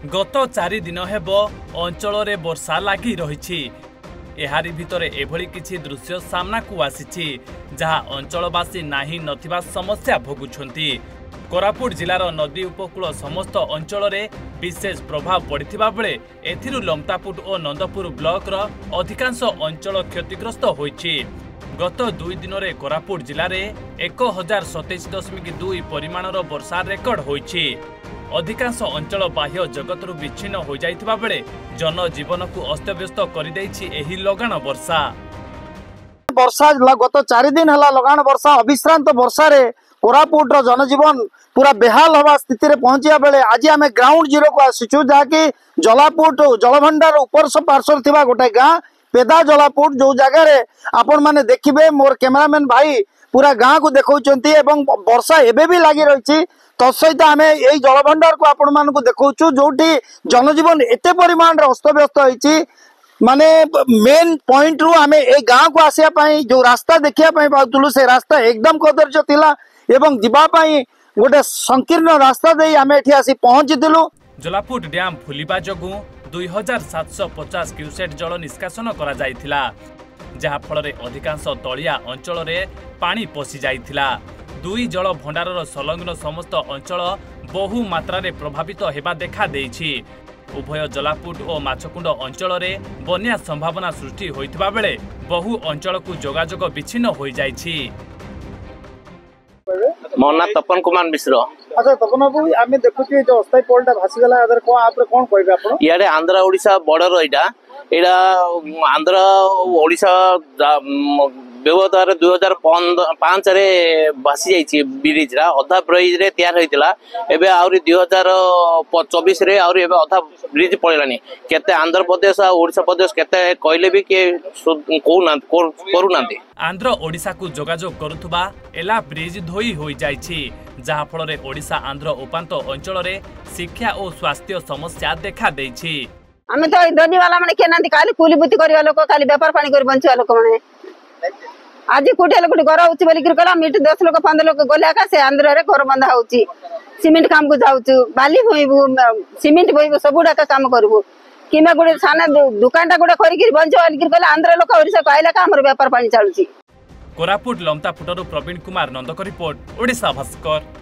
गत 4 दिन हेब अंचल रे वर्षा लगी रही। एहारी भितरे एभली किछि दृश्य सामना को आसीछि जहा अंचलवासी नाही नथिबा समस्या भोगुछंती। कोरापुट जिलार नदी उपकूल समस्त अंचल रे विशेष प्रभाव पड़िथिबा बेले एथिरु लमतापुट और नंदपुर ब्लॉक रो अधिकांश अंचल क्षतिग्रस्त होईछि। गत 2 दिन रे कोरापुट जिले में 1027.2 परिमाणर वर्षा रेकर्ड होईछि। अधिकांश अंचल बाह्य जगतरू विच्छिन्न हो जाइथिबा बेले जनजीवन को अस्तव्यस्त कर देछि एही लगाण वर्षा। गत 4 दिन हला लगाण वर्षा अविश्रांत वर्षा रे कोरापुट रो जनजीवन पूरा बेहाल हवा स्थिति रे पहुंचिया बेले आज आमे ग्राउंड जीरो को आसीछु जाकि जलापुट जलभंडार ऊपर से पार्श्व थिबा गोटे गाँ पेदा जलापुट जो जगह रे आपण माने देखिबे मोर कैमरामैन भाई पूरा गाँ को देखौचंती एवं वर्षा एबे भी लागि रहिछि। तत्सहित आम यही जलभंडार को आपण मान देखु जोटी जनजीवन एते परिमाण अस्तव्यस्त होती माने मेन पॉइंट रु आम ए गाँव को आसापी जो रास्ता देखा पाऊलु से रास्ता एकदम कदर्य थिला एवं जीवाई गोटे संकीर्ण रास्ता दे आम एठी आसी पहुंचीलु। जलापुट डैम फुलिबा जगु 2750 क्यूसेट जल निष्कासन करा जायथिला जहा फल रे अधिकांश तलिया अंचल रे पानी पशि जायथिला। 2 जल भंडारर संलग्न समस्त अंचल बहु मात्रा रे प्रभावित हेबा देखा देछि। उभय जलापुट और माछकुंड अंचल रे बन्या संभावना सृष्टि होइतबा बेले बहु अंचल को जोगाजोग विच्छिन्न होई जायछि। मोना तपन कुमार मिश्र। अच्छा तपन बाबू आमे देखुछि जो अस्थायी पोलटा भासी गला अदर को आपरे कोन कहबे आपण याडे आंध्र ओडिशा बॉर्डर एडा आंध्र ओडिशा व्यवहार 2005 रे भासी जाइछि ब्रिज रा अधा ब्रिज रे तैयार होइतिला एबे आउरी 2024 रे आउरी एबे अधा ब्रिज पळेलानी केते आंध्र प्रदेश आ ओडिशा प्रदेश केते कहले भी के करूनांती। आंध्र ओडिशा को जोगाजोग करुथबा एला ब्रिज धोई होई जाइछि जहा फल रे ओडिशा आंध्र उपांत अंचल रे शिक्षा और स्वास्थ्य समस्या देखा देछि। आमे तो धनी वाला माने केनांती काली कुली बुती करबा लोक काली व्यापार पानी कर बंचवा लोक माने आज कोटे लोक घर होची बोली कर कला मिट 10 लोक 15 लोक गोले का से आंध्र रे घर बंधा होची सीमेंट काम को जाउछु बाली होइबु सीमेंट होइबु सबुडा का काम करबु किमे गोटे साना दुकानटा गोटे करिक बंचवा बोली कर कला आंध्र लोक ओडिसा कहला का हमर व्यापार पानी चालुची। कोरापुट लमतापुटरू प्रवीण कुमार नंदक रिपोर्ट ओडिशा भास्कर।